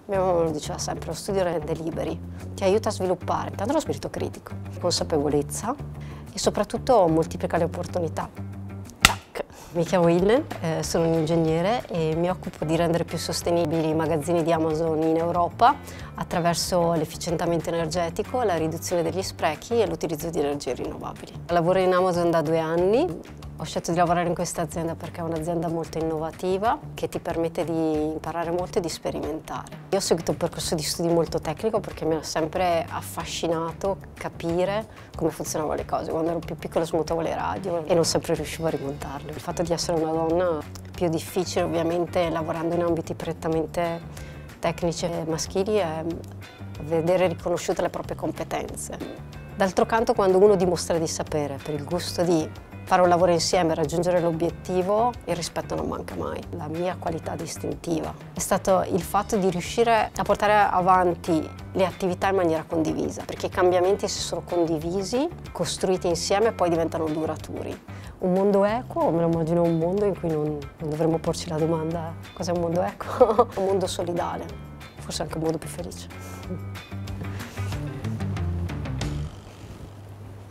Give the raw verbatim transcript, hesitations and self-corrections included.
Mia mamma lo diceva sempre, lo studio rende liberi, ti aiuta a sviluppare tanto lo spirito critico, consapevolezza e soprattutto moltiplica le opportunità. Tac. Mi chiamo Illen, eh, sono un ingegnere e mi occupo di rendere più sostenibili i magazzini di Amazon in Europa attraverso l'efficientamento energetico, la riduzione degli sprechi e l'utilizzo di energie rinnovabili. Lavoro in Amazon da due anni. Ho scelto di lavorare in questa azienda perché è un'azienda molto innovativa che ti permette di imparare molto e di sperimentare. Io ho seguito un percorso di studi molto tecnico perché mi ha sempre affascinato capire come funzionavano le cose. Quando ero più piccola smontavo le radio e non sempre riuscivo a rimontarle. Il fatto di essere una donna è più difficile ovviamente lavorando in ambiti prettamente tecnici e maschili è vedere riconosciute le proprie competenze. D'altro canto quando uno dimostra di sapere per il gusto di fare un lavoro insieme, raggiungere l'obiettivo, il rispetto non manca mai. La mia qualità distintiva è stato il fatto di riuscire a portare avanti le attività in maniera condivisa, perché i cambiamenti, se sono condivisi, costruiti insieme, poi diventano duraturi. Un mondo equo, me lo immagino un mondo in cui non, non dovremmo porci la domanda cos'è un mondo equo? Un mondo solidale, forse anche un mondo più felice.